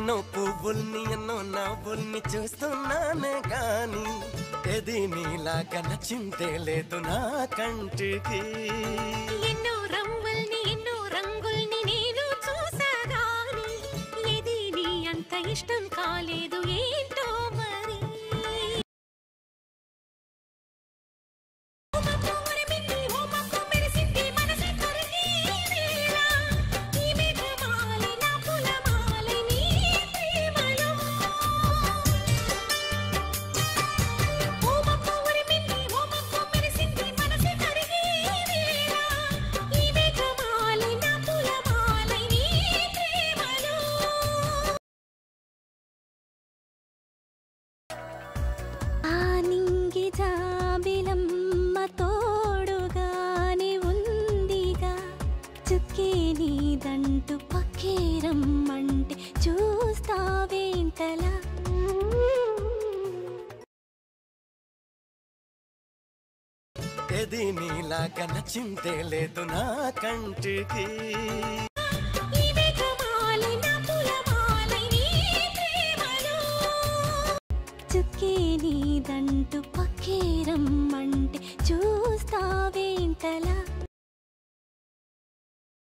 ఎన్నో పువ్వుల్ని ఎన్నో నవ్వుల్ని చూస్తున్నానే గాని ఏది నీలాగా నచ్చిందే లేదు నా కంటికి. ఎన్నో రంగుల్ని ఎన్నో రంగుల్ని నేను చూసా గాని ఏది నీ అంత ఇష్టం కాలేదు ఏంటో మరి. నీదంటూ పక్కే రమ్మంటే చూస్తావేంటలా. ఏది నీలాగా నచ్చిందే లేదు నా కంటికి. చుక్కే నీదంటూ పక్కే రమ్మంటే చూస్తావేంటలా.